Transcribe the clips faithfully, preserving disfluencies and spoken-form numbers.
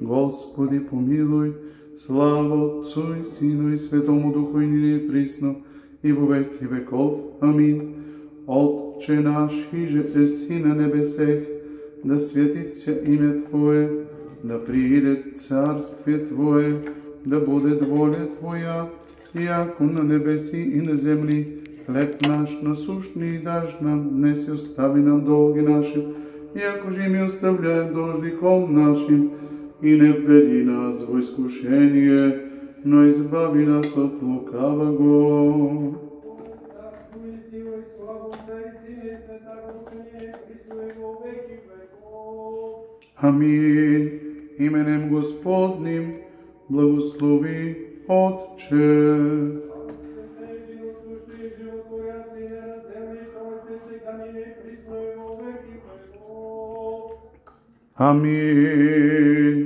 Господи помилуй. Слава Отцу и Сину и Светому Духу и ныне и присно и во веки веков. Амин. Отче наш, иже еси на небесех, да светится имя Твое, да прииде царствие Твое, да будет воля Твоя, яко на небеси и на земли. Хлеб наш насущный дашь нам днес и остави нам долги наши, яко же ми оставляем должником нашим, и не введи нас во искушение, но избави нас от лукавого. Амин. Именем Господним благослови Отче. Амин.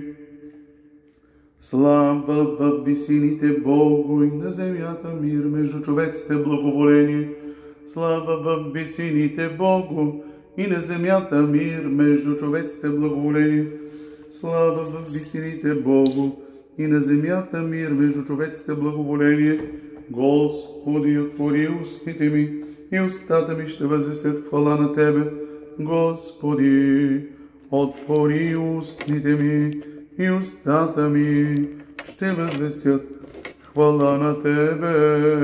Слава в висините Богу и на земята мир между човеците благоволение. Слава в висините Богу и на земята мир между човеците благоволение. Слава в висините Богу и на земята мир между човеците благоволение. Господи, отвори устните ми и устата ми ще възвестят хвала на Тебе. Господи, отвори устните ми и устата ми ще възвестят хвала на Тебе.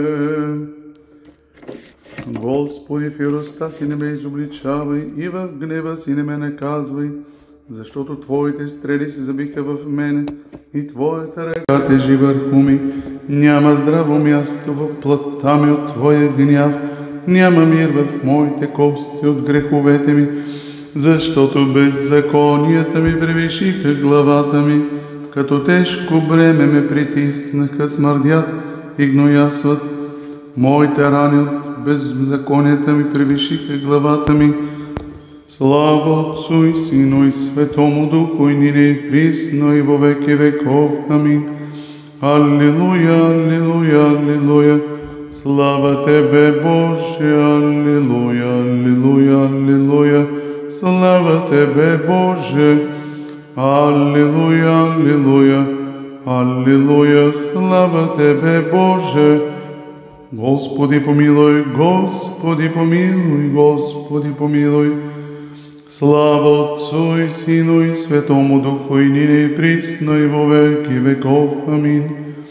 Господи, в яростта си не ме изобличавай и в гнева си не ме наказвай, защото Твоите стрели се забиха в мене и Твоята ръка тежи върху ми. Няма здраво място в плътта ми от Твоя гняв, няма мир в моите кости от греховете ми, защото беззаконията ми превишиха главата ми, като тежко бреме ме притиснаха, смърдят и гноясват. Моите рани от беззаконията ми превишиха главата ми. Слава Отцу и Сину и Светому Духу и нине и присно и во веки веков. Амин. Аллилуйя, аллилуйя, аллилуйя. Слава Тебе, Боже, аллилуйя, аллилуйя, аллилуйя. Слава Тебе, Боже, аллилуйя, аллилуйя, аллилуйя. Слава Тебе, Боже. Господи помилуй, Господи помилуй, Господи помилуй. Слава Отцу и Сину и Светому Духу и нине и присно и во веки веков. Амин.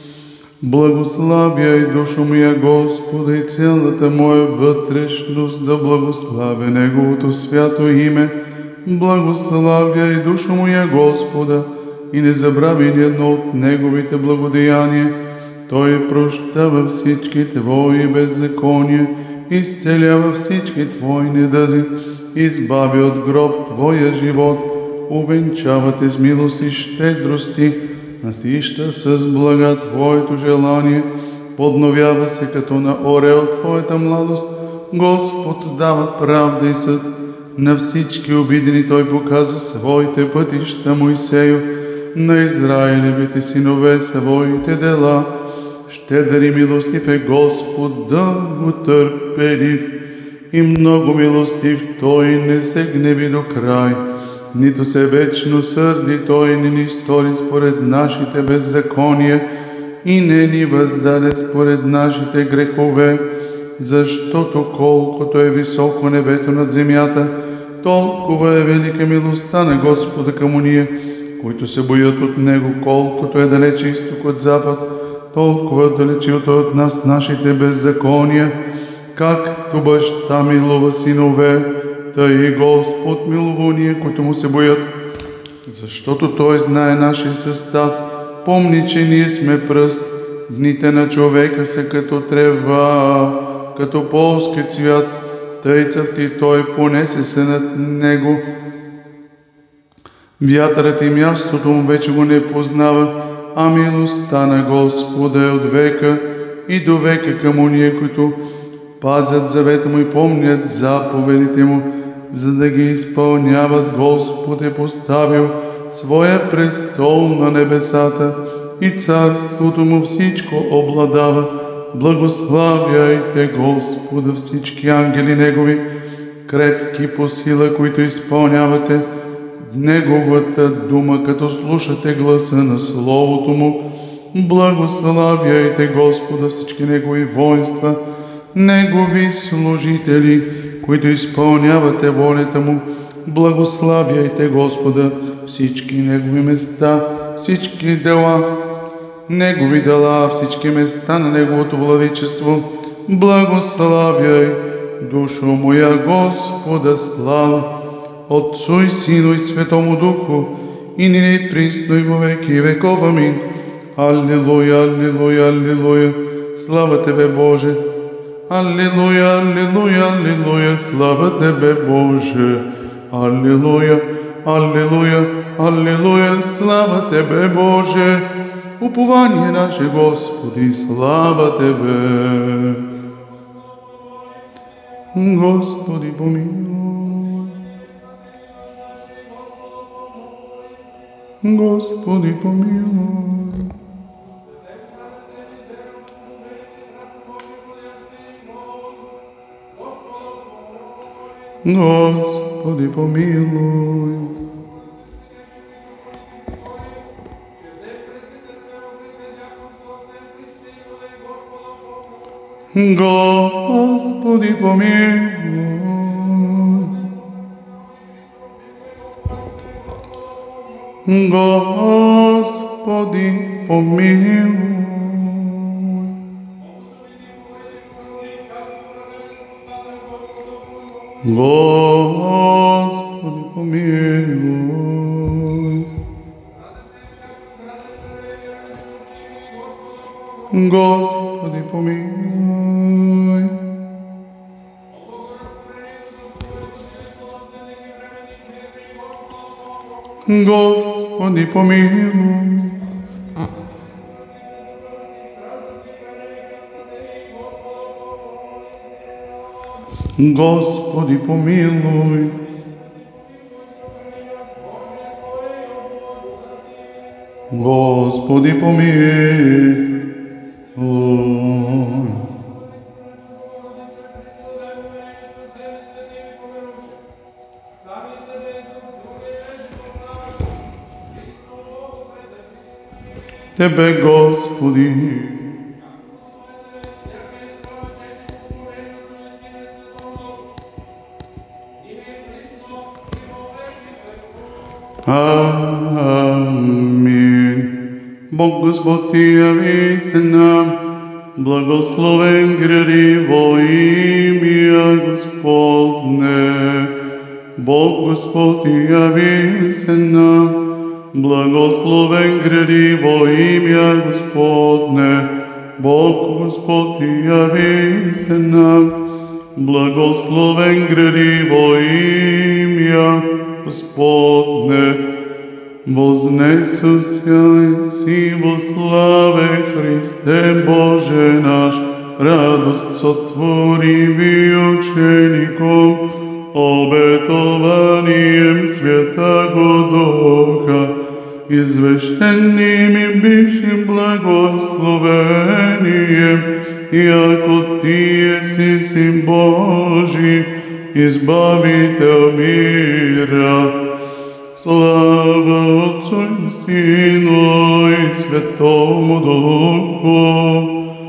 Благославяй душу моя Господа и цялата моя вътрешност да благославя Неговото свято име. Благославяй душу моя Господа и не забрави ни едно от Неговите благодеяния. Той прощава всички Твои беззакония, изцелява всички Твои недъзи, избави от гроб Твоя живот, увенчава Те с милост и щедрости, насища с блага Твоето желание, подновява се като на орел Твоята младост. Господ дава правда и съд, на всички обидени Той показа своите пътища. Моисею, на Израилевите синове своите дела. Щедър и милостив е Господ, дълго търпелив и много милостив, Той не се гневи до край, нито се вечно сърди, Той не ни стори според нашите беззакония и не ни въздаде според нашите грехове, защото колкото е високо небето над земята, толкова е велика милостта на Господа към уния, които се боят от Него. Колкото е далече изток от запад, толкова далече от нас нашите беззакония. Както баща милува синове, тъй и Господ милува уния, които Му се боят, защото Той знае нашия състав. Помни, че ние сме пръст, дните на човека са като трева, като полски цвят, тъй цъфти Той, понесе се над него. Вятърът и мястото му вече го не познава, а милостта на Господа е от века и до века към уния, които пазят завета му и помнят заповедите му, за да ги изпълняват. Господ е поставил своя престол на небесата и царството му всичко обладава. Благославяйте Господа всички ангели Негови, крепки по сила, които изпълнявате Неговата дума, като слушате гласа на Словото Му. Благославяйте Господа всички Негови воинства, Негови служители, които изпълнявате волята Му. Благославяйте Господа всички Негови места, всички дела, Негови дела, всички места на Неговото владичество. Благославяй, душо моя, Господа, слава Отцу и Сину и Светому Духу, и нине и присно и во веки веков. Амин. Аллилуйя, аллилуйя, аллилуйя, слава Тебе, Боже. Аллилуйя, аллилуйя, аллилуйя, слава Тебе, Боже. Аллилуйя, аллилуйя, аллилуйя, слава Тебе, Боже. Упование наше, Господи, слава Тебе. Господи, помилуй. Господи, помилуй. Господи, помилуй. Господи, помилуй. Господи, помилуй. Господи, помилуй. Господи, помилуй. Господи, помилуй. Господи, помилуй. Господи, помилуй. Тебе, Господи, Амин. Бог Господь яви се нам, благословен гради во имя Господне. Бог Господь яви се нам, благословен гради во имя Господне. Бог Господь яви се нам, благословен гради во имя Господне. Вознесуся си во славе, Христе Боже наш, радост сотвори ви учеником, обетованием Святаго Духа, извещеним бившим благословением, яко Тие си Син Божий, избавител мира. Слава Отцу и Сину и Святому Духу.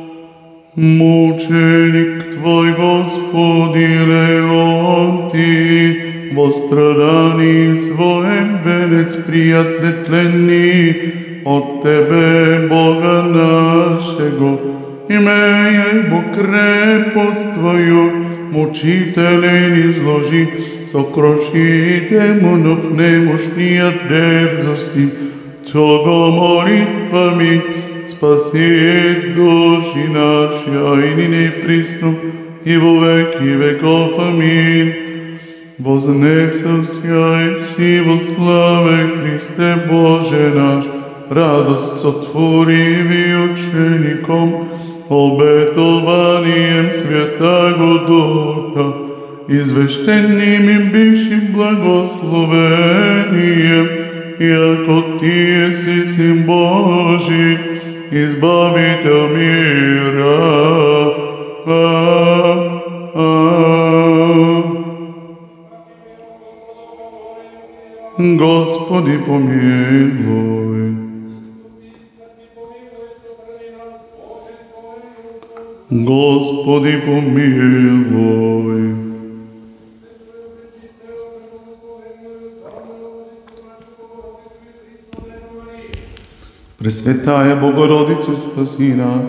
Мученик Твой, Господи, Леонтий, во страдании своем венец прият нетленни от Тебе, Бога нашего, имея Бог крепост Твою, мучителен изложи, сокруши демонов немощния дерзости, Того молитвами спаси души наши, и нине присно, и во веки веков. Амин. Вознесуся си во славе, Христе Боже наш, радост сотвори ви учеником, обетованием Святаго Духа, извещеним им бившим благословением, яко Тие си Син Божий, избавител мира. Господи, Господи, помилуй. Господи, помилуй. Пресветая Богородице, спаси нас.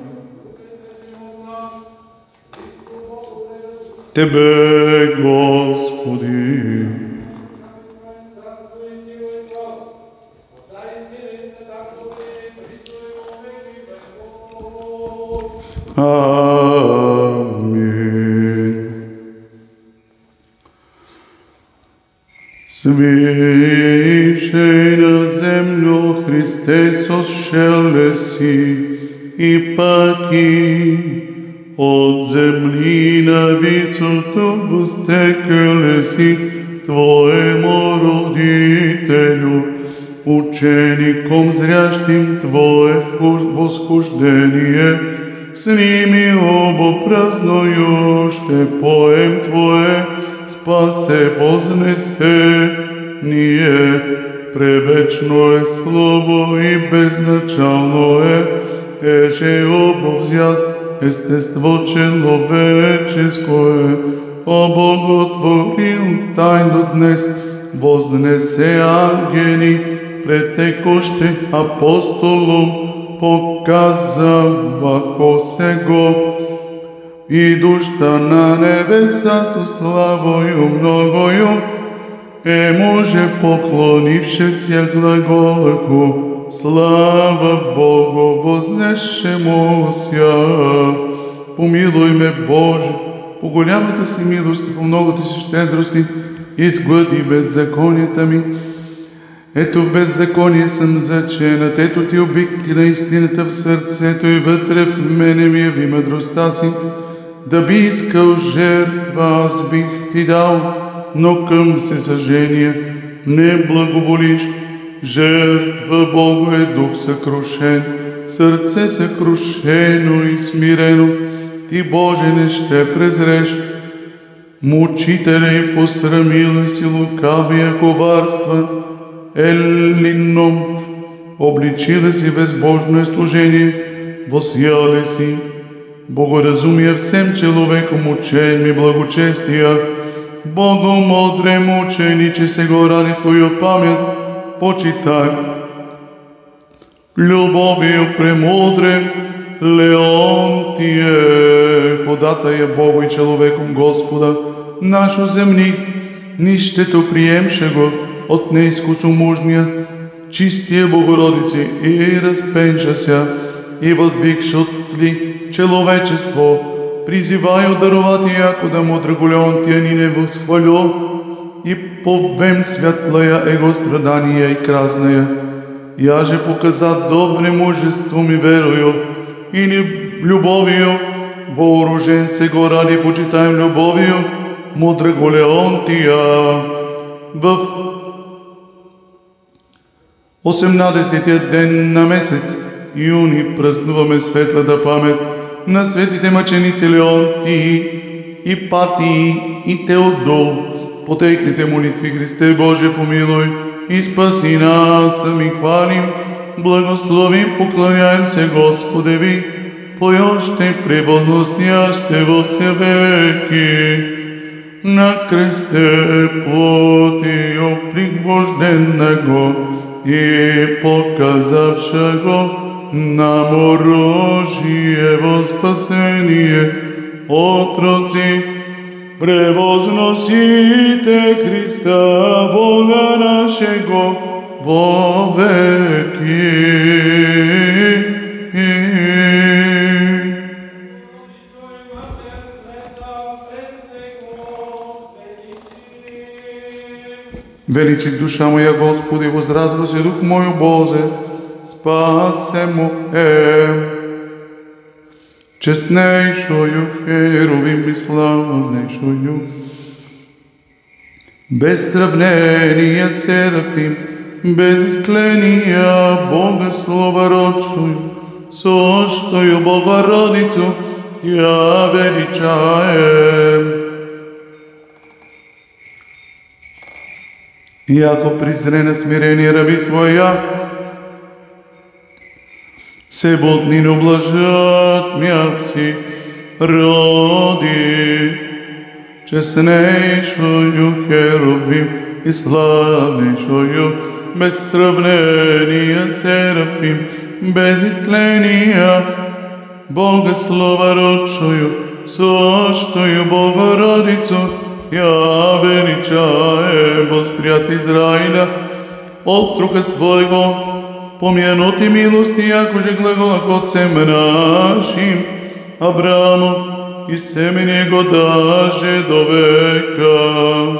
Тебе, Господи. Амин. Свишена землю Христе сошел си и паки от земли на висото възтекал си Твоему родителю, учеником зрящим Твое восхождение, с ними обопразною ще поем Твое спасе вознесение. Превечно е Слово и безначално е, еже обовзят естество человеческое, обоготворил тайно днес, вознесе ангели, претекоще апостолом, показаваха се го, и душта на небеса со славою многою, е може поклонивше се глаголаху, слава Богу вознесшему ся. Помилуй ме, Боже, по голямата си милост и по многото си щедрости, изглади беззаконията ми. Ето в беззаконие съм заченат, ето ти обикна истината в сърцето и вътре в мене ми яви мъдростта си. Да би искал жертва, аз бих ти дал, но към всесъжения не благоволиш. Жертва Богу е дух съкрушен, сърце съкрушено и смирено. Ти, Боже, не ще презреш. Мучителя и посрамила си лукавия коварства, Елином обличила си безбожно е служение, восяли си богоразумие всем человеком учен ми благочестия. Богомодре мучениче се го ради Твоя памят, почитай. Любовью премудре, Леонтие, ходатая Богу и человеком Господа, нашу земних, нището приемше го от неизкусомужния, чистия Богородице и разпенша ся, и въздвигша от ли человечество, призиваю даровати яко да мудра Леонтия ни не възхвалю, и повем светлая его страдания и красная. Я же показат добре мужество ми верою, или любовью, вооружен се го ради почитаем любовью, мудра Леонтия. В осемнадесетия ден на месец юни празнуваме светлата памет на светите мъченици Леонтий, Ипатий и Теодул. По техните молитви, Христе Боже, помилуй и спаси нас, ми хвалим, благословим, поклоняем се Господеви, поёще превозносняще во все веки. На кресте плотио пригвожденного и показавша го нам оръжие во спасение. Отроци, превозносите Христа Бога нашего во веки. Величи душа моя Господи, возрадва се дух мой, Бозе, спасе му е. Честнейшою херовим и славнейшою, без сравнения серафим, без истления Бога словородшую, сощою Богородицу я величаем. Яко призре на смирение раби своя, се ботни не облажат мявци роди, честнейшою херовим и славнейшою, без сравнения серафим, без истления, Богослова родшою, сущою Богородицу, я величаем восприят Израиля, отрука своего, помянути милости, якоже глагола к отцем нашим, Аврааму, и семени его даже до века.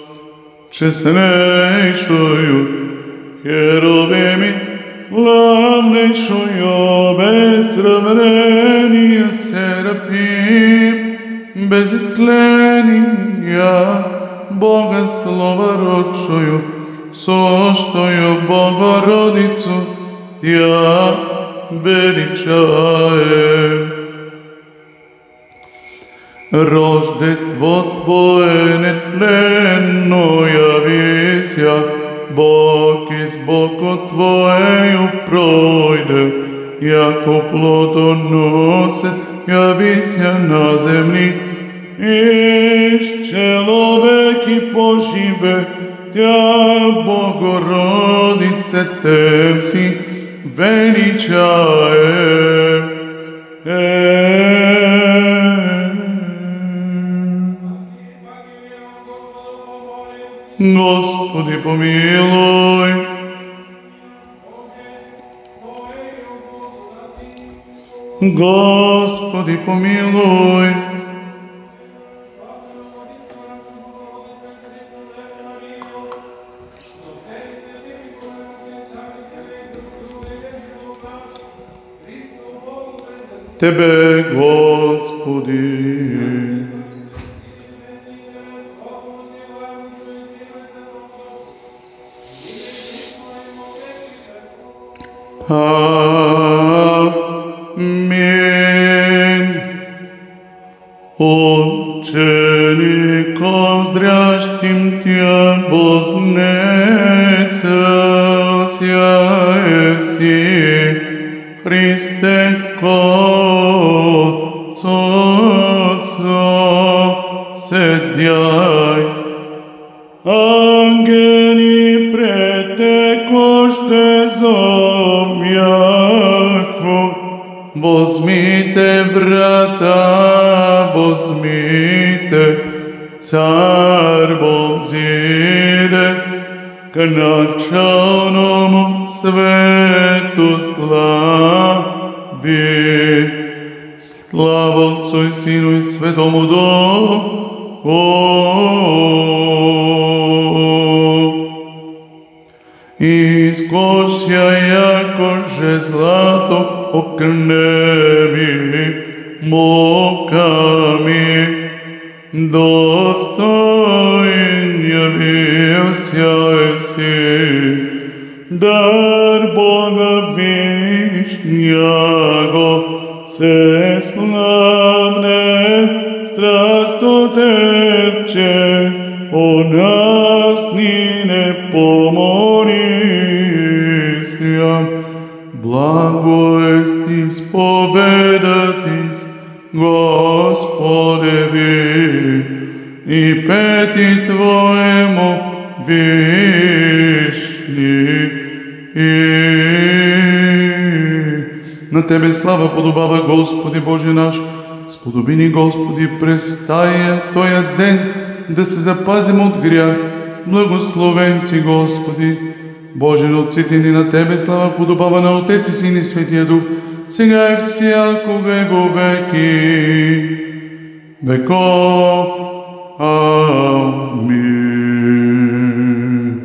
Честнейшую, херовими, славнейшую, без сравнения серафим, без истления, Богослова родшую, сущую Богородицу, Тя величаем. Рождество Твое нетленно явися, Бог из Бога Твоею пройде, яко плодоносец явися на земли, и человеки поживе, Тя Богородице Темси величаем. Господи, помилуй. Господи, помилуй. Тебе, Господи. Аминь. Учеником здрящим Тя вознесся еси, Христе, кот Отца седяй. Ангели пред Те зомяхо, возьмите врата, возьмите, царь возиде, к началному свету слави. Слава Отцу и Сыну и Святому Духу. Искося, якоже злато окнеби моками, достоин явился еси, дар Бога вишняго, всеславне страстотерпче, о нас нине помолися. Благо есть исповедатись Господеви и пети Твоему вишни. На Тебе слава подобава, Господи Боже наш, сподоби ни, Господи, през тая Тоя ден да се запазим от грях. Благословен си, Господи, Боже на отците ни, на Тебе слава подобава, на Отец и Син и Светия Дух, сега и всякога и во веки веков. Амин.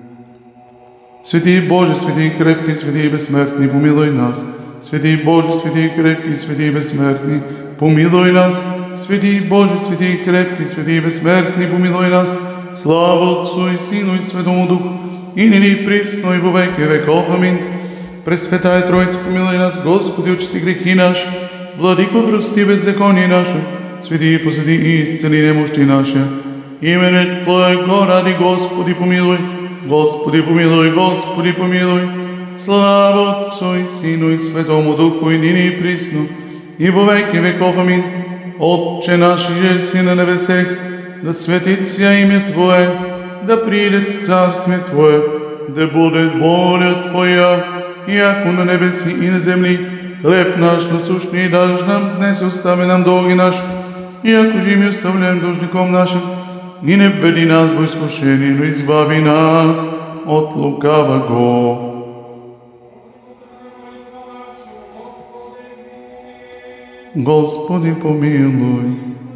Свети Боже, свети и крепки, свети и безсмертни, помилуй нас. Свети Боже, свети и крепки, свети и безсмертни, помилуй нас. Свети Боже, свети и крепки, свети и безсмертни, помилуй нас. Слава Отцу и Сину и Святому Духу, и ныне и присно и во веки веков. Амин. Пресвятая Троица, помилуй нас, Господи, очисти грехи наши, Владико, прости беззаконие наше, свети и посвети и исцели немощи наши. Имене Твоего ради, Господи, помилуй. Господи помилуй, Господи помилуй. Слава Отцу и Сину и Святому Духу, и ныне и присно, и во веки веков. Амин. Отче наш, еси на небесех, да светится имя Твое, да придет царствие Твое, да будет воля Твоя, яко на небеси и на земли. Хлеб наш насущный дашь нам днес, остави нам долги наши, яко же и мы оставляем должником нашим. И не введи нас во искушение, но избави нас от лукавого. Господи помилуй.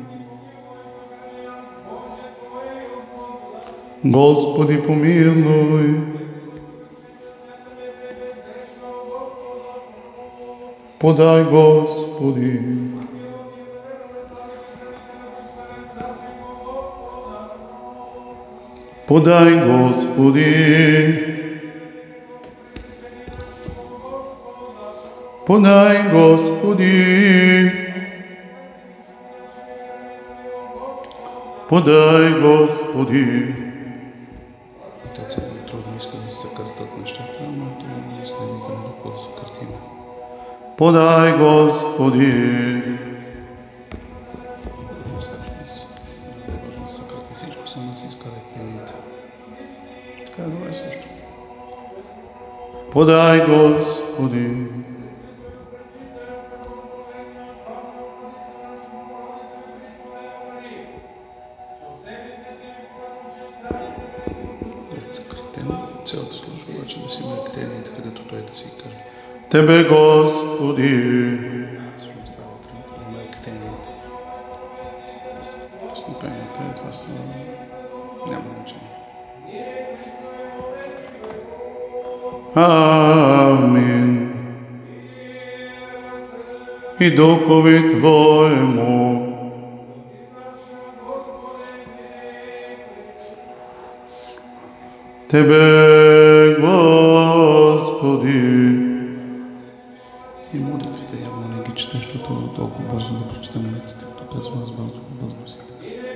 Господи помилуй. Подай, Господи. Подай, Господи. Подай, Господи. Подай, Господи. Отец, много трудно иска да се съкратят нещата, но това не следи да какво да съкратим. Подай, Господи. Важно да съкрати всичко, само да си изкарат тенията. Така е добре също. Подай, Господи. Цялата служба обаче да си мектените, където той да си каже. Тебе, Господи. Служба това е утрата на мектените. Постъпенията, това са... няма значение. Амин. И Духови Твоему. Тебе, Господи. И молитвите явно не ги чете, защото толкова бързо да прочета молитвите, като казвам аз бързо възгласите.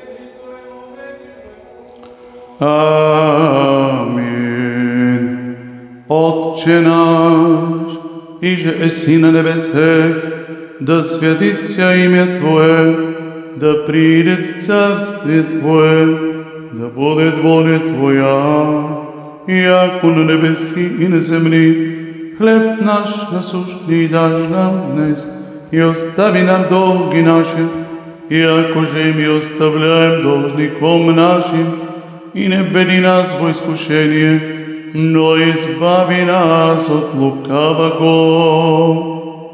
Амин. Отче наш, иже еси на небесе, да святится имя Твое, да приде царствие Твое, да будет воля Твоя, яко на небеси и на земли. Хлеб наш насущный дашь нам днес, и остави нам долги наши, яко же и мы оставляем должником нашим, и не введи нас во искушение, но избави нас от лукавого.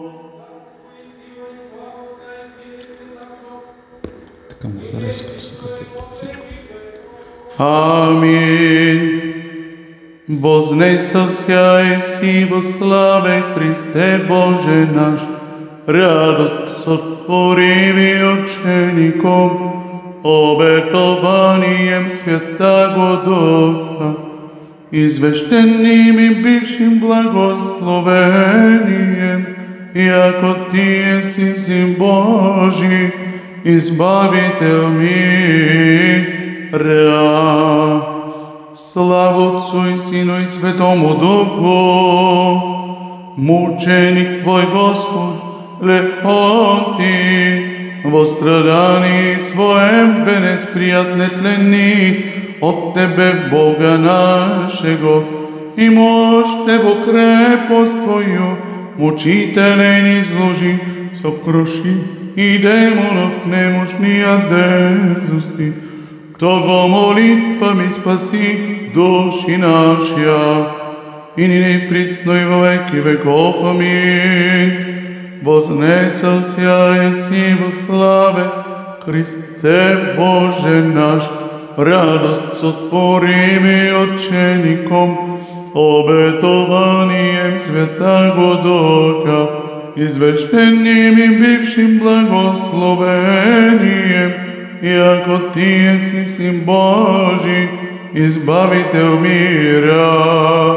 Така му хареса, като съкратихте всичко. Амин. Вознесся си во славе Христе Боже наш, радост сотвори учеником, обетованием Святаго Духа, извещеним и бившим благословением, яко Тие си Син Божий, избавител мира. Слава Отцу и Сину и Святому Духу, мученик Твой Господ, Леонтий, во страдании своем венец прият нетленни, от Тебе Бога нашего, и мощте во крепост Твою, мучителен изложи, сокруши и демонов немощния дерзости. Кто го молитвами спаси души нашия, и нине присно и во веки веков. Амин. Вознесся еси во славе Христе Боже наш, радост сотворими учеником, обетованием Святаго Духа, извещеним и бившим благословением, яко Тие си Син Божий, избавител мира.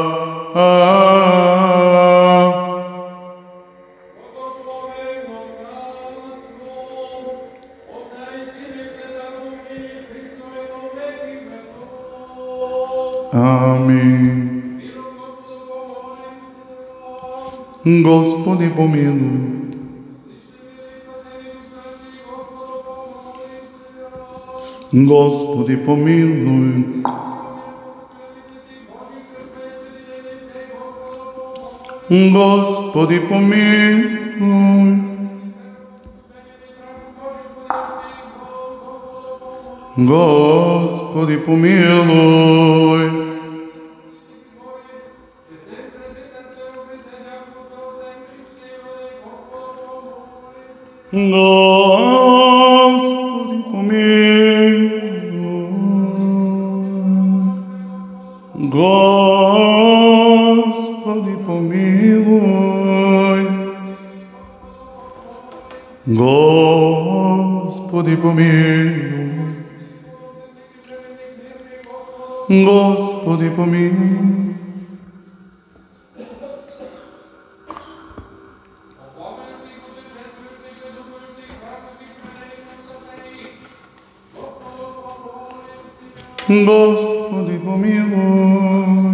Амин. Господи помилуй. Господи помилуй. Господи помилуй. Господи помилуй. Господи помилуй. Господи помилуй. Господи помилуй. Господи помилуй. Господи помилуй.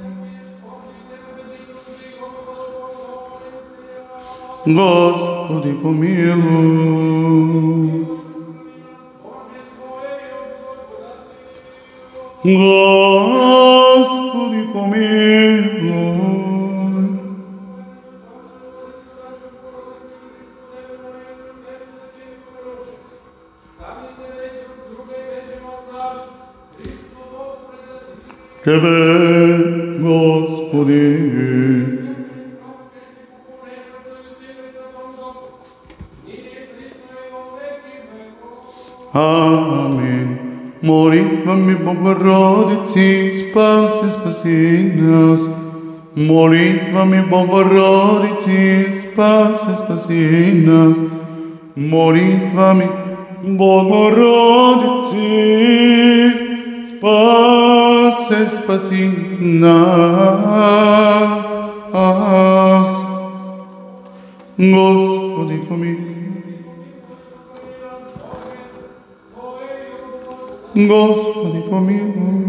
Господи помилуй. Господи помилуй. Тебе, Господи. Амин. Молитвами Богородицы, спаси, спаси нас. Молитвами Богородицы, спаси, спаси нас. Молитвами Богородицы, спаси, спаси нас. Господи помилуй. Господи помилуй.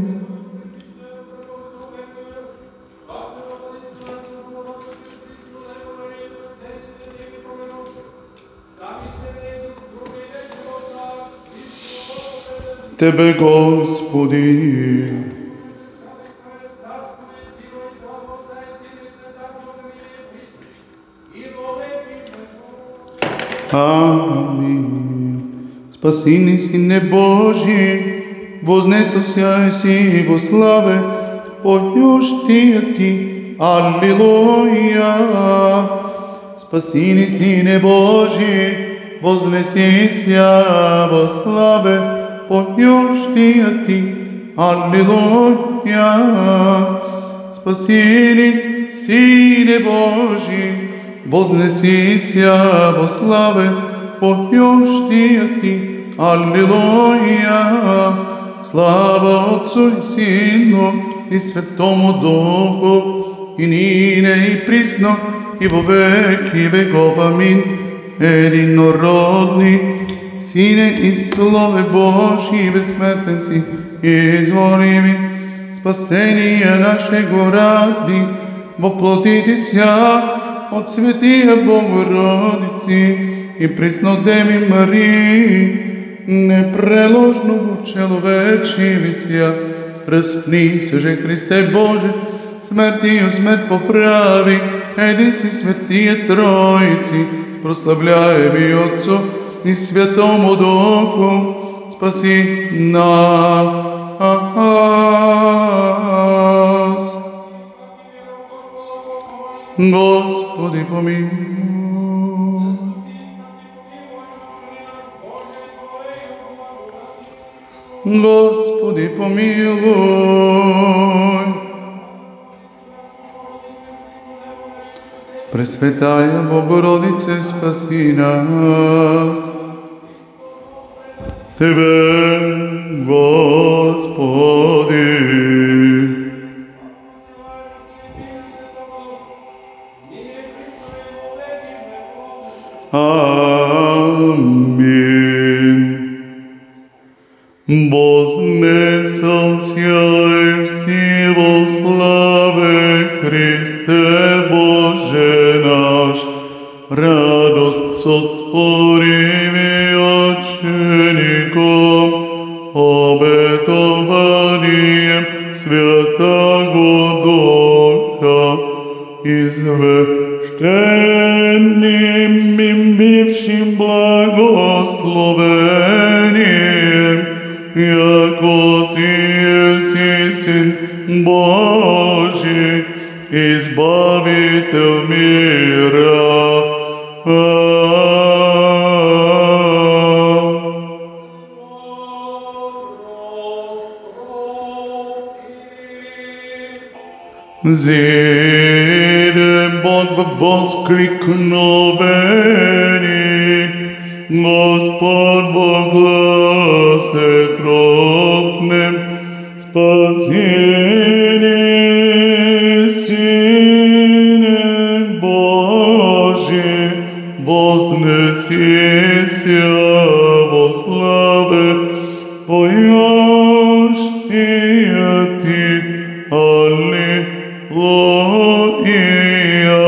Тебе, Господи. Амин. Спаси ни, Сине Божий, вознесося си во славе, појош Ти, Ти, алилуја. Спаси ни, Сине Божий, вознесися во славе, појош Ти, Ти, алилуја. Спаси ни, Сине Божий, вознесися во славе, појош Ти, Ти, алилуја. Слава Отцу и Сину и Светому Духу, и нине и присно, и во веки веков. Амин. Единородни Сине и Слове Божи, безсмертен си, изволи ми, спасение нашего ради, воплотити ся от Светия Богородици и преснодеви Марии, непреложно во человечи ся. Распни се же, Христе Боже, смертию смерть поправи, един си Светие Троици, прославляеви Отцу и Святому Духу, спаси нас. Господи помилуй. Господи помилуй. Пресветая Богородице, спаси нас. Тебе, Господи. Амин. Вознесся си во славе, Христе Боже наш. сотворимия учеником, обетованием Святаго Духа, извещенным им бившим благословением, яко Ты еси Син Божий, Избавитель мира. Зиде Бог в воскликновении, Господь во гласе трубным, спасение Сине Божий, вознесися во славе, поешь Ты, Аллилуйя.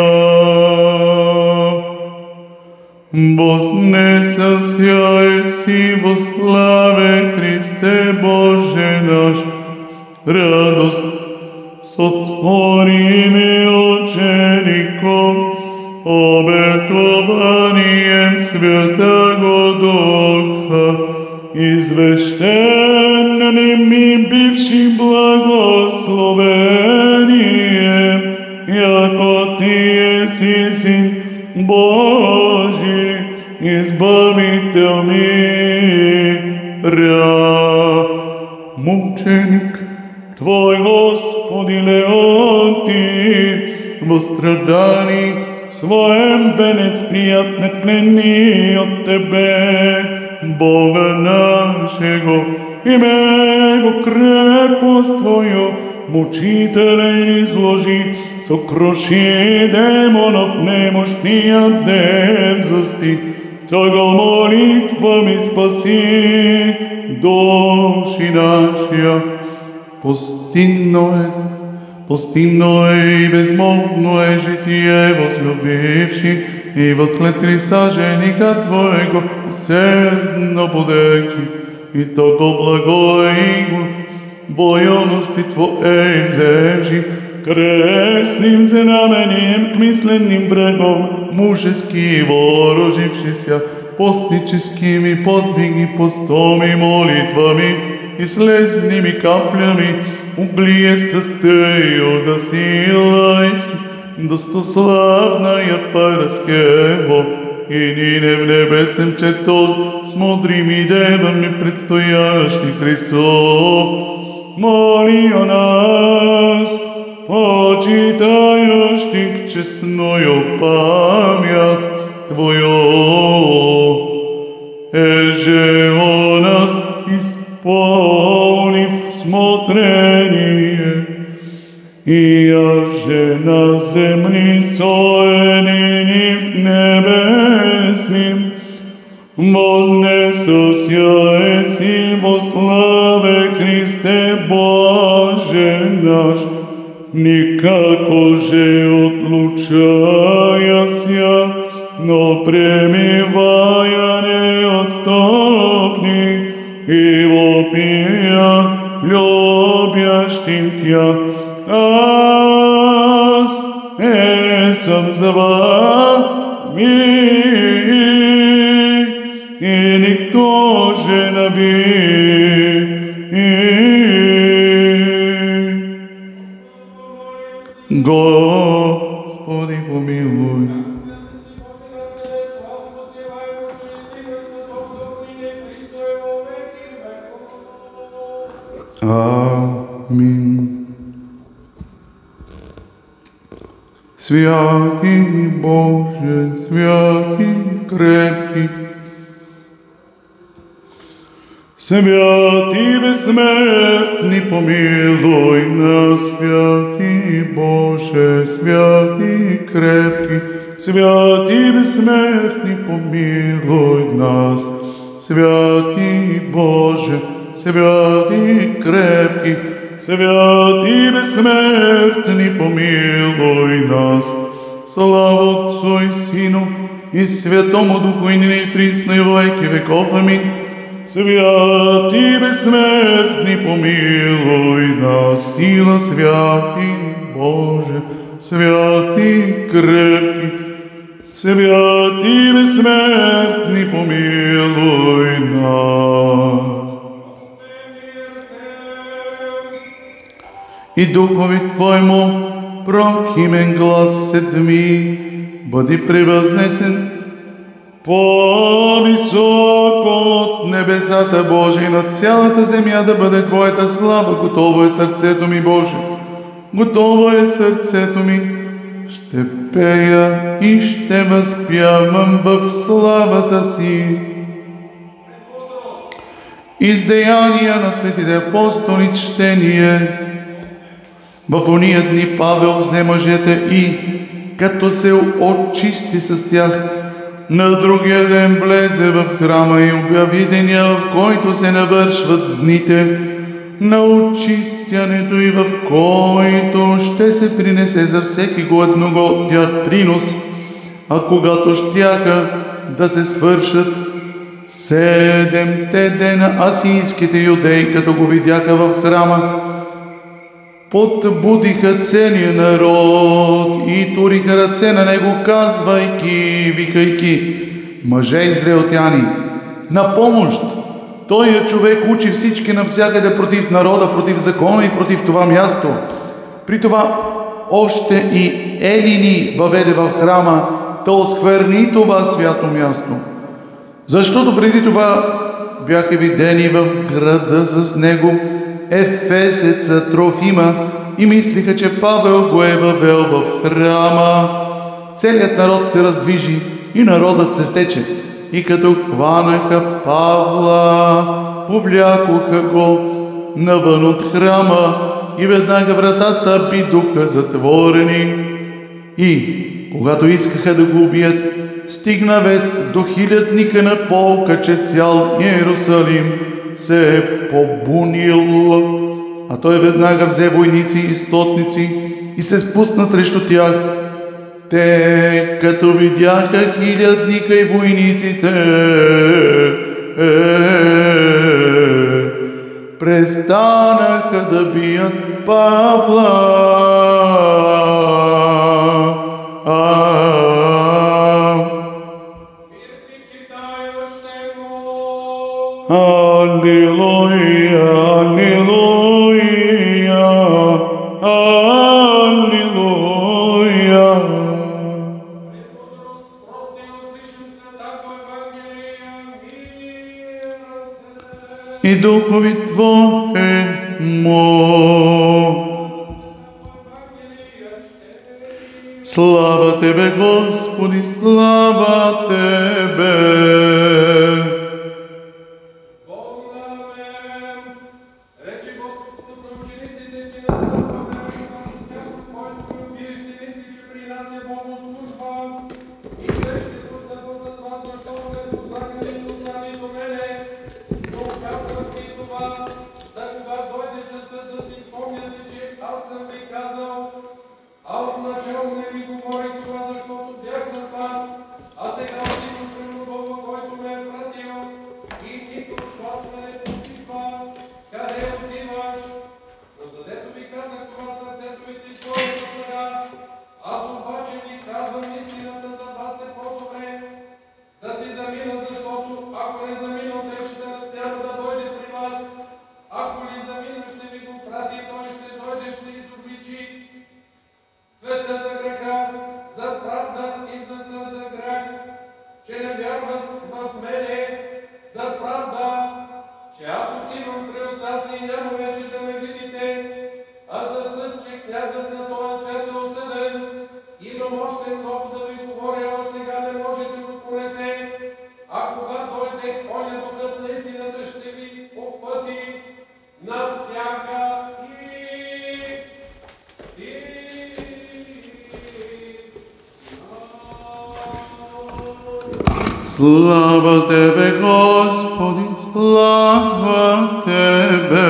Вознесся еси во славе, Христе Боже наш, радост сотворими учеником, обетованием Святаго Духа, извещенным им бившим благословением, яко Ты еси Син Божий, Избавитель мира. Мученик Твой, Господи, Леонтий, во страдании своем венец приятный от Тебе, Бога нашего, имего крепость Твою, мучителей изложи, сокруши демонов немощни от дерзости, Того молитвами спаси души наши. Пустинное, пустинное и безмолвное житие возлюбивши, и возле Христа жениха Твоего сердно будечи, и того благое во юности Твоей взевши, крестным знаменем к мисленным врагом мужески вооружившися, постническими подвиги, постом и молитвами и слезными каплями углие страстей угасилась, достославная Параскева, и нине в небесном чертог смотрими девами предстоящий Христос. Моли о нас, почитающих честную память Твою, еже о нас исполнив смотрение, и еже на земли соединив небесным, вознесуся еси во славе Христе Боже наш, никако же отлучаяся, но премивая неотступни, и вопия любящим Тя, аз есам за вами, и никто же навеки. Господи, помилуй. Аминь. Святый Боже, святый крепкий, святый бессмертный, помилуй нас, святый Боже, святый крепкий, святый бессмертный, помилуй нас, святый Боже, святый крепкий, святый бессмертный, помилуй нас, Слава Отцу и Сину и Святому Духу, и ныне и присно и во веки веков. Аминь. Святый бессмертный, помилуй нас, сила святый Боже, святый крепкий, святый бессмертный, помилуй нас. И Духови Твоему прокимен глас седми, бъди превъзнесен по-високо от небесата, Боже, и над цялата земя да бъде Твоята слава. Готово е сърцето ми, Боже, готово е сърцето ми. Ще пея и ще възпявам в славата си. Издеяния на светите апостоли четение. В ония дни Павел взе мъжете и, като се очисти с тях, на другия ден влезе в храма и обяви деня, в който се навършват дните на очистянето и в който ще се принесе за всеки го едногодният принос. А когато щяха да се свършат седемте дена, асийските юдеи, като го видяха в храма, подбудиха целия народ и туриха ръце на него, казвайки, викайки: мъже израелтяни, на помощ! Той е човек, учи всички навсякъде против народа, против закона и против това място. При това още и елини въведе в храма, да оскверни това свято място. Защото преди това бяха видени в града с него ефесеца Трофима и мислиха, че Павел го е въвел в храма. Целият народ се раздвижи и народът се стече. И като хванаха Павла, повлякоха го навън от храма и веднага вратата бидоха затворени. И когато искаха да го убият, стигна вест до хилядника на полка, че цял Иерусалим се е побунил. А той веднага взе войници и стотници и се спусна срещу тях. Те, като видяха хилядника и войниците, е, престанаха да бият Павла. Аллилуйя, аллилуйя, аллилуйя. И Духови Твоему. Слава Тебе, Господи, слава Тебе. Слава Тебе, Господи, слава Тебе.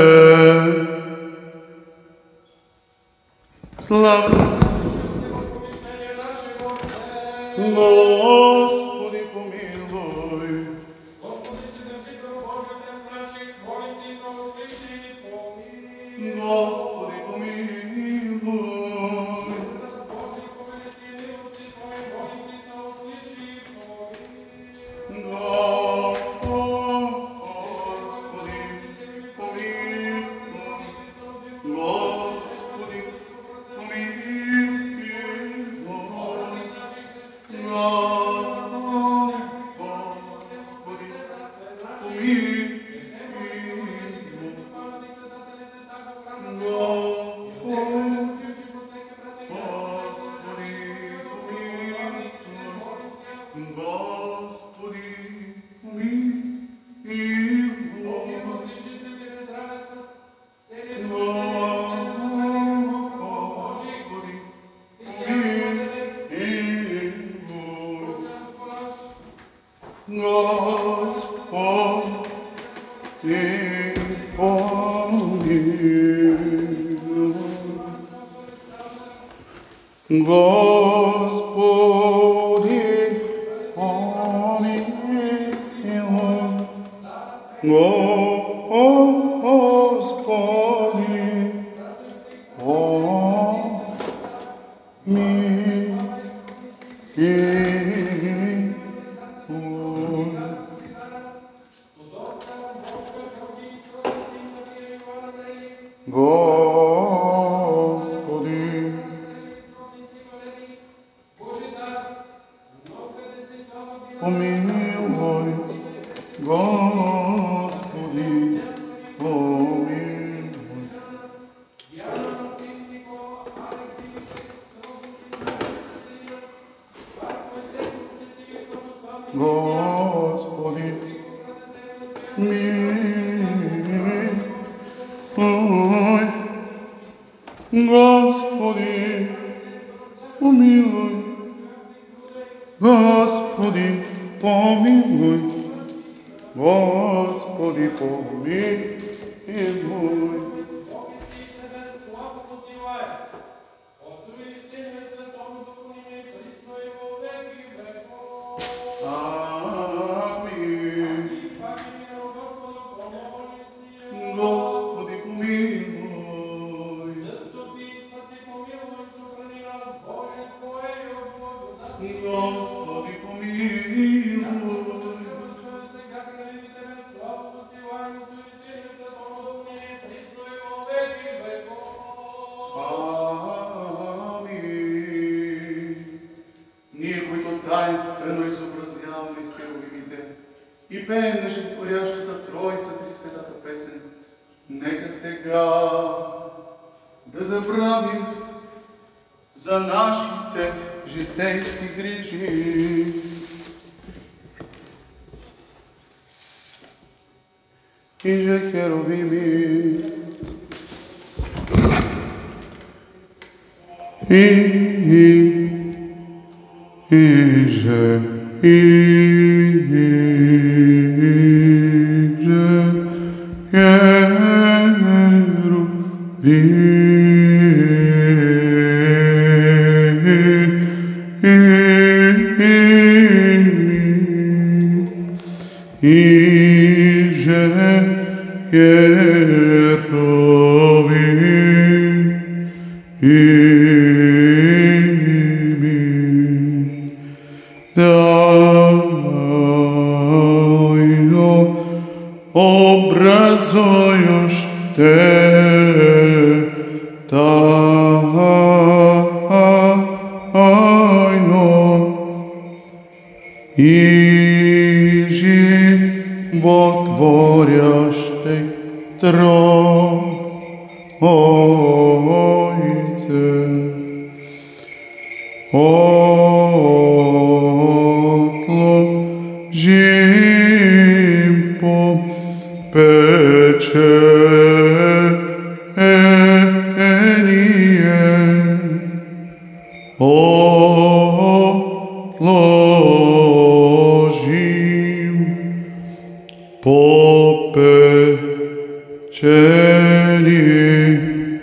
Слава. Господи, помилуй. Господи, Святий Боже, Отець наших, молим Ти, знову слыши і помилуй. Господи, помилуй. Божий, повелитель милости Твоей, молим Ти, знову слыши і помилуй. Господи, помилуй. Господи,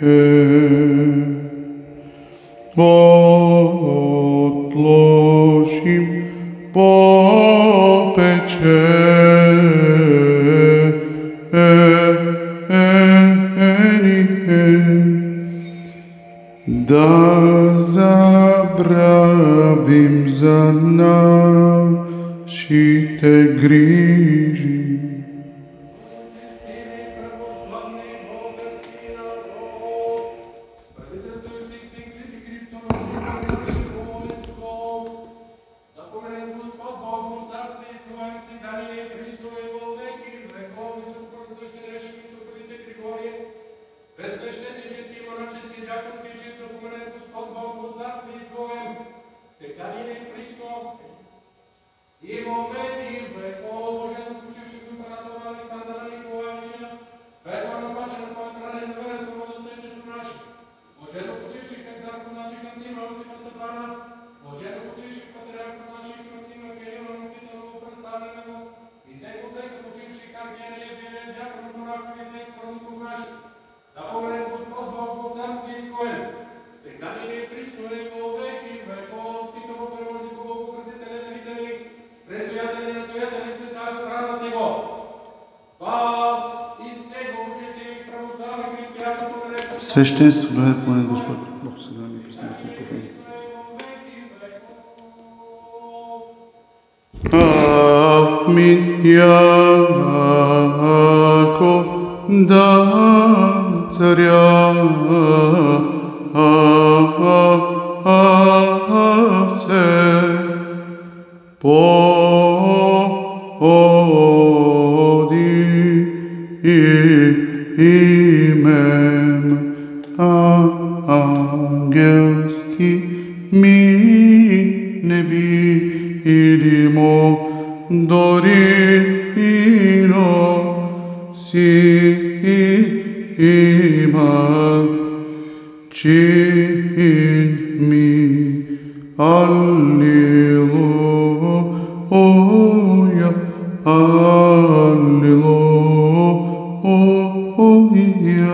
Отложи Божим попече. Да забравим за нашите грижи. Свещенство да е поне Господ, Бог сега ни представи повели. Амин, яко да царя се поди имем ангелски ми невидимо дорино си има чин ми. Аллилуйя, аллилуйя,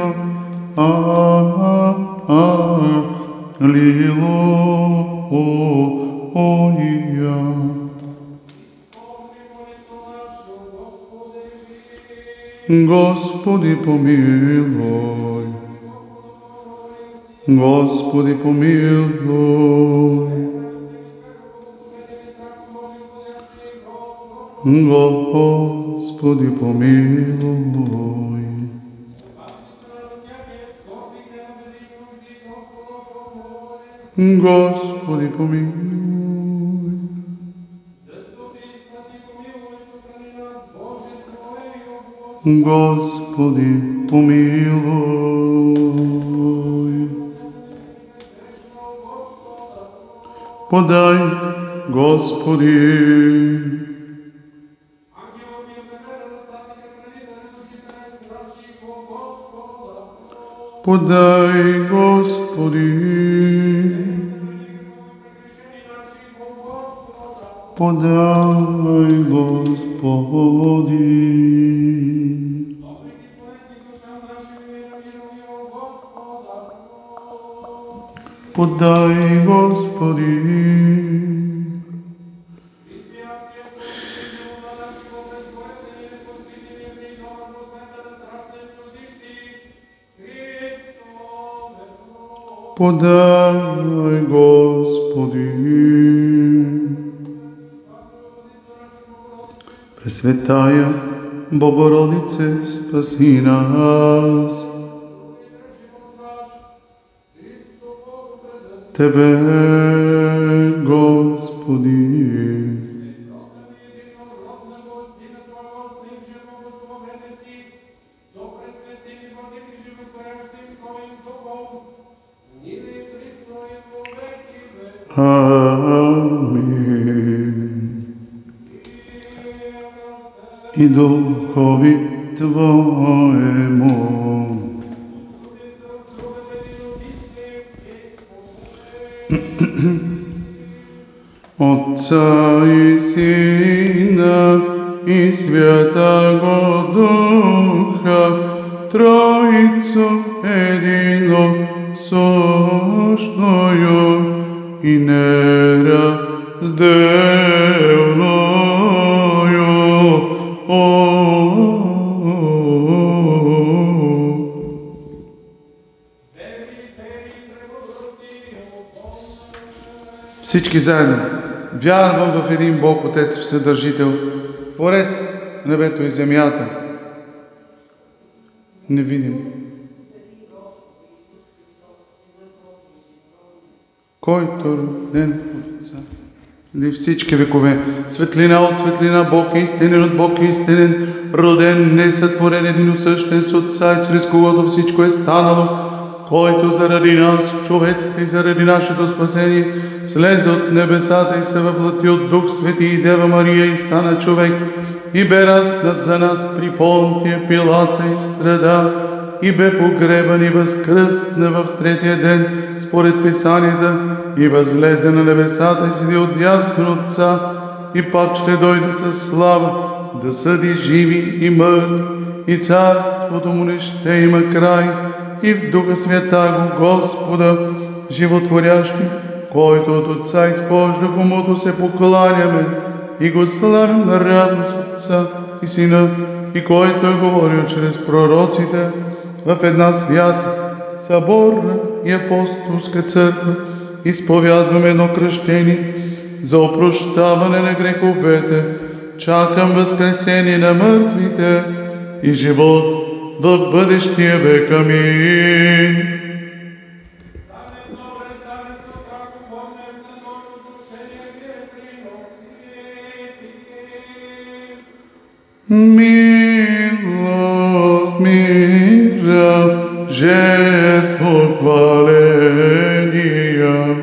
аллилуйя. Господи помилуй, Господи помилуй, Господи помилуй. Господи помилуй. Господи помилуй. Подай, Господи. Подай, Господи. Подай, Господи. Подай, Господи. Подай, Господи. Пресветая Богородице, спаси нас. Тебе, Господи. Амин. И духови Твоему. Отца и Сина и Святаго Духа, Троицу едино сущную и неразделную Всички заедно. Вярвам в един Бог, Отец Вседържител, Творец небето и земята. Невидим. Който роден от Отца и всички векове, светлина от светлина, Бог е истинен от Бог е истинен, роден, несътворен, единосъщен с Отца, и чрез когото всичко е станало, който заради нас, човеците, и заради нашето спасение, слезе от небесата и се въплати от Дух Свети и Дева Мария и стана човек, и бе разпнат за нас при Понтия Пилата и страда, и бе погребан и възкръсна в третия ден, според Писанията, и възлезе на небесата и седи отдясно от Отца, и пак ще дойде със слава, да съди живи и мъртви, и царството му не ще има край, и в Духа Свята го Господа, животворящи, който от Отца изхожда, комуто се покланяме и го славим наравно с Отца и Сина, и който е говорил чрез пророците в една свята, съборна и апостолска църква, изповядваме едно кръщение за опрощаване на греховете, чакам възкресение на мъртвите и живот в бъдещия век. Амин. Милост, мира, жертво хваления.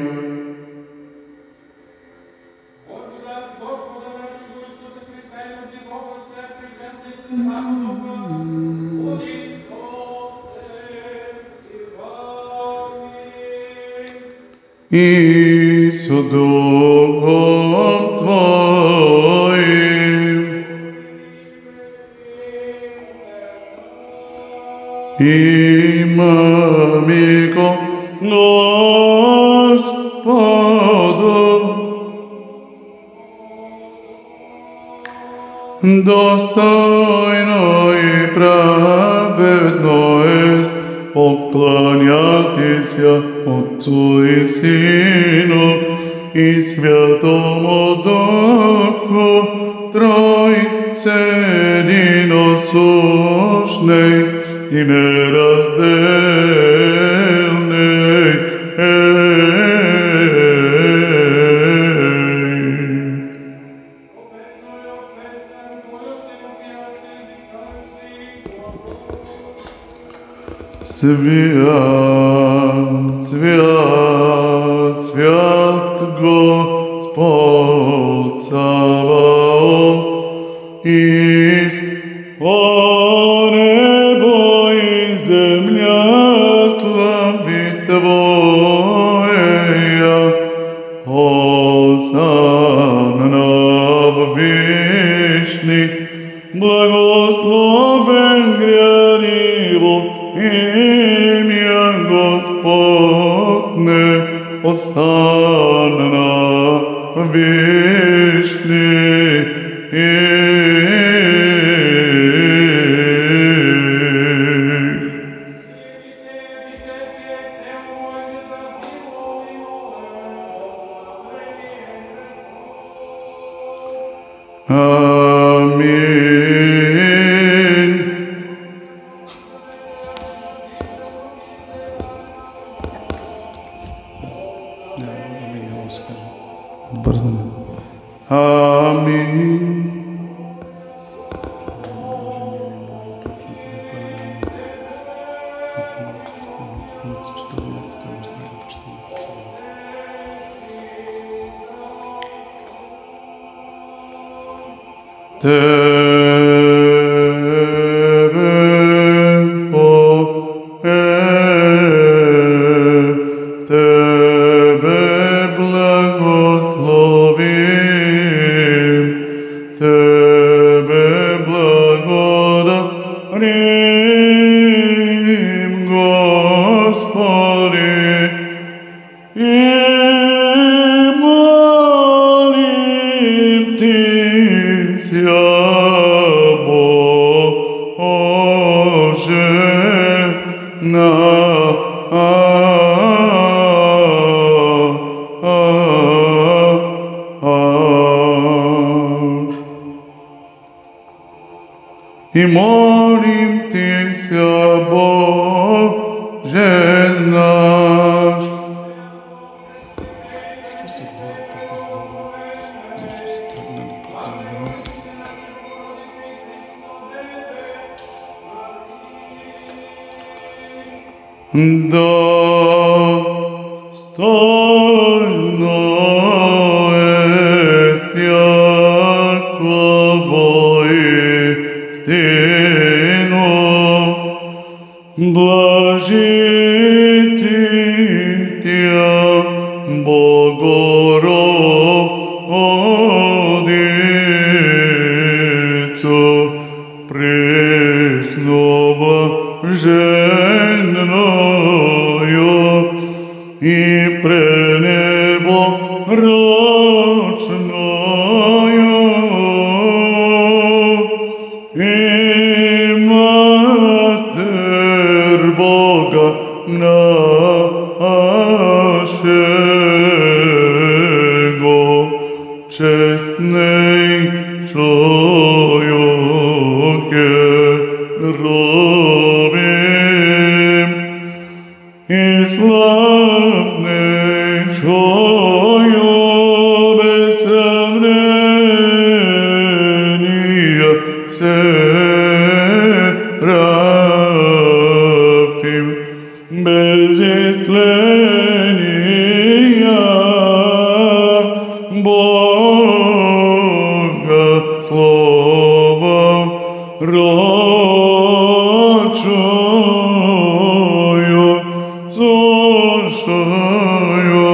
И с Духом Твоим имаме ко Господу, достойно и праведно ест покланяти ся Отцу и Сину и Святому Духу, Троице единосущной и неразделной. Свят, свят, свят Господ Саваоф, из о небо и земля слави Твоя, Осанна в вишних, благословен гряди во имя Господне, Осанна вишних. Амин. Да, амин, да Господи. Бързаме. Амин. Тебе, Боже, Тебе благословим, Тебе благодарим, Господи, и молим. Боже наш. И молим Тися, Боже наш. Що се бори против Бога? Защо се тръгнали против Бога? Достойно est Яково истину, блажития Богородицу, пресновожденную и пренеборочную, и Матерь Бога нашего, честнейшою Херовим, и славнейшою без сравнения Серафим, без истления Бога словом рочою, сущую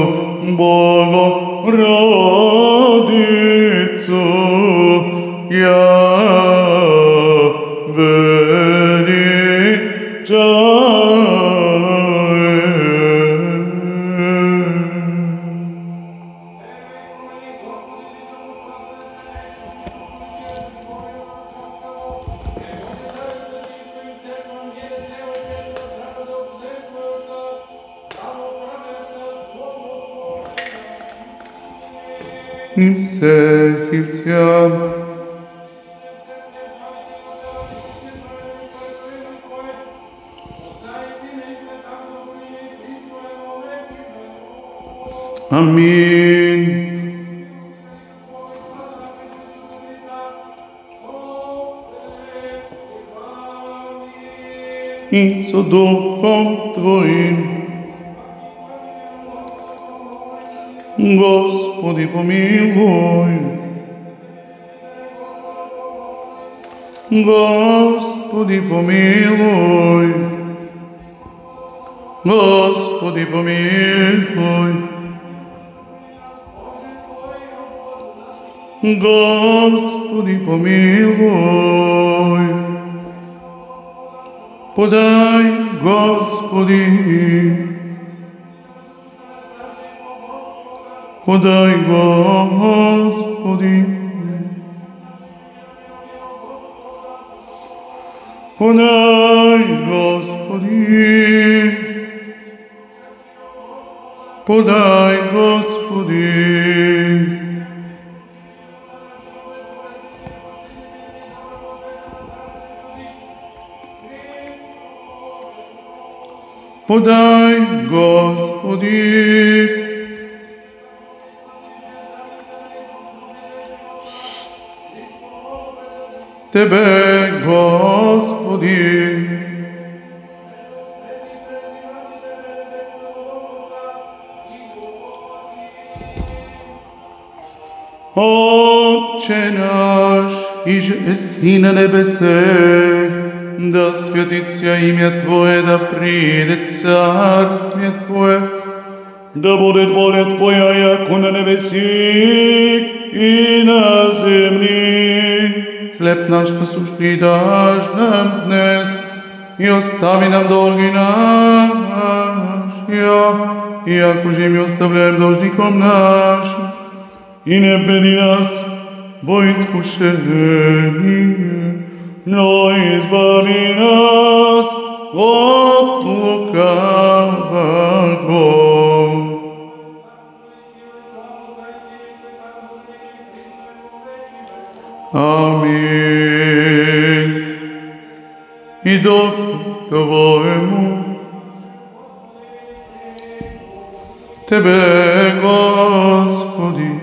Богородицу я величаю. И всех, и вся, аминь. И со Духом Твоим, Господи, помилуй. Господи, помилуй. Господи, помилуй. Господи, помилуй. Подай, Господи. Подай, Господи. Подай, Господи. Подай, Господи. Подай, Господи. Тебе, Господи. Отче наш, иже еси на небесех, да святится имя Твое, да приидет царствие Твое, да будет воля Твоя, яко на небеси и на земли. Хлеб наш насущный дашь нам днес, и остави нам долги наши, яко же мы оставляем должником нашим. И не введи нас во искушение, но избави нас от лукавого. Аминь. И Духу Твоему, Тебе, Господи,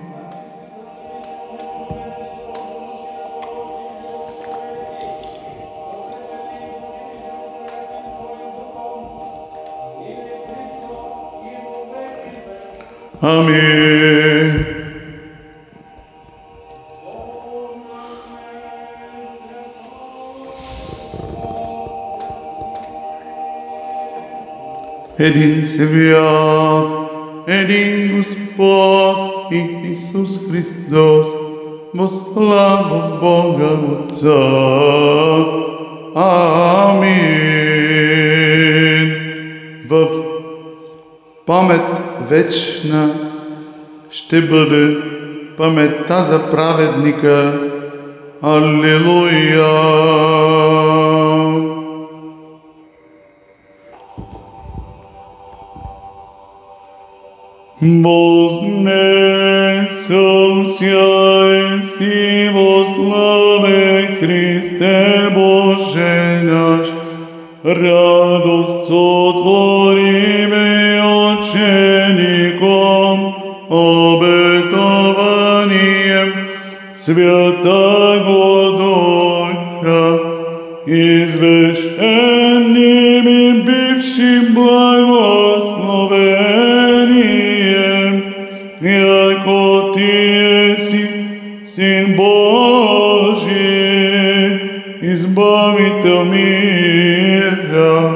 Аминь. Един свят, един Господ Исус Христос, во славу Бога Отца. Амин. В памет вечна ще бъде паметта за праведника. Алилуя! Вознесся си во славе, Христе Боже наш, радост сотвориме учеником, обетованием Святаго Духа, извещеним и бившим благословением, яко Ти си Син Божий, избавител мира.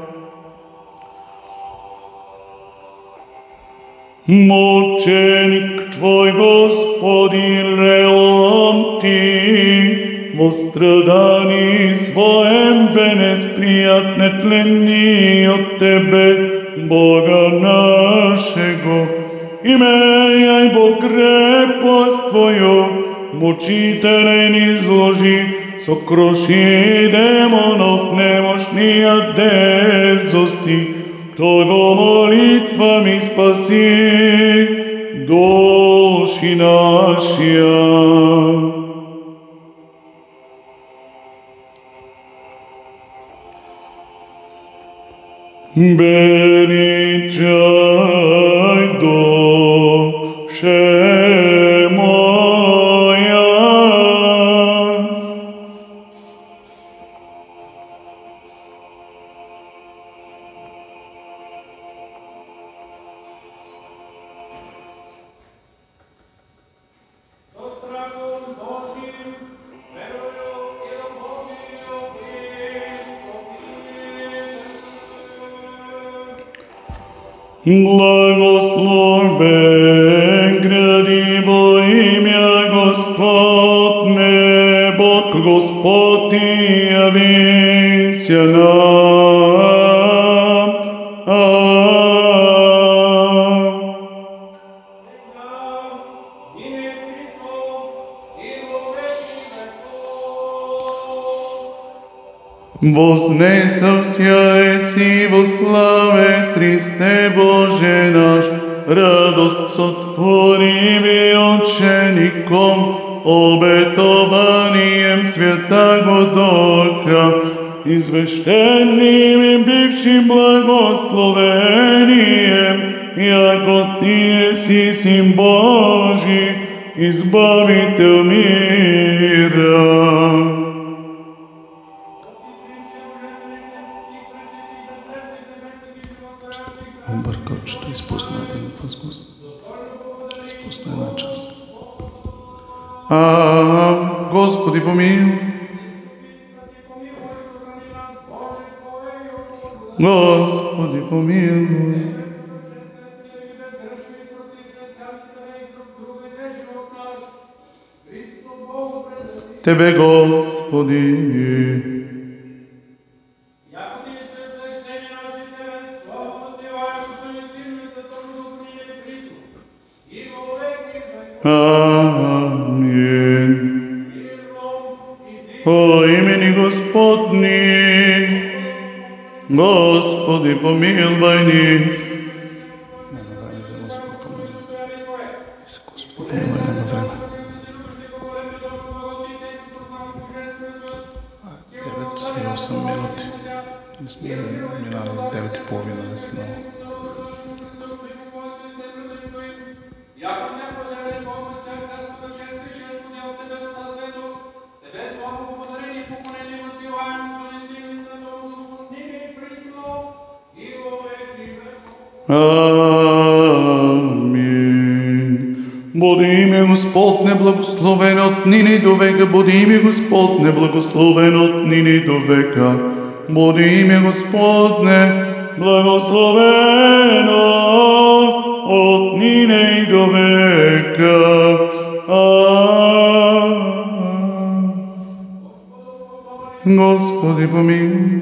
Мученик Твой, Господи, лелом Ти, во страдании своем венец прият нетленни от Тебе, Бога нашего, имея Бог крепост Твою, мучителен изложи, сокруши демонов немощния дерзости, кто го молитвами спаси души нашия. Величай душе моя. Со страхом Божьим верую и любовью Благословен гради во имя Господне, Бог Господь и явися нам. имя Христов и во веки веков. Вознесся еси во славе, Христе Боже наш, радост сотвориви учеником, обетованием Святаго Духа, извещеним и бившим благословением, яко Ти си Син Божий, избавител мира. Объркалчето изпусна един възглас. Изпусна една част. А, Господи помилуй. Господи помилуй. Тебе, Господи. Аминь. них. Господи, помилвай ни. Няма време за Господи, помилвай. За Господи, помилвай, няма време. девет и осем минути. Не сме минали девет и половина, да се много. Амин. Буди име Господне благословено от нини до века, буди име Господне благословено от нини до века, буди име Господне благословено от нини до века. Амин. Господи, помилуй.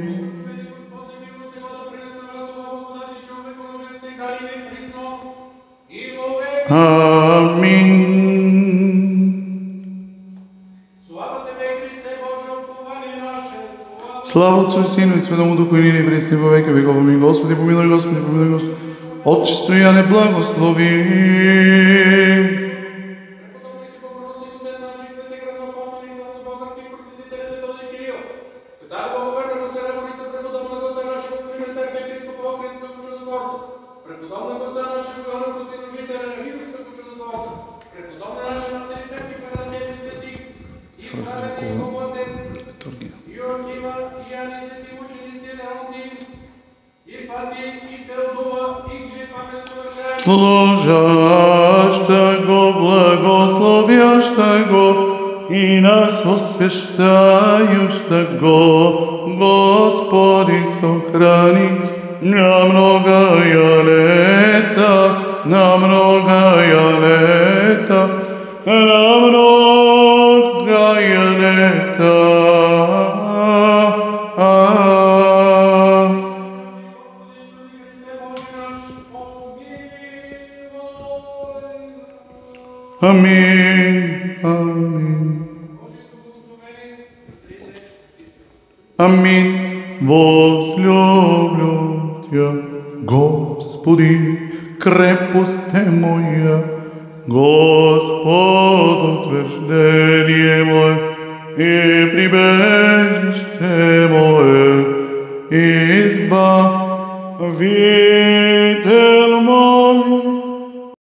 Амин. Слава Отцу и Сину и Святому Духу и нині и присно и во веки веков. Амин. Господи, помилуй, Господи, помилуй, Господи. Отче стояне, благослови. Служащего, благословящего и нас освящающего, Господи, сохрани на многое лето, на многое лето, на многое лето. Амин, амин. Амин. Возлюблю Тя, Господи, крепость моя, Господ, утверждение мое и прибежище мое, избави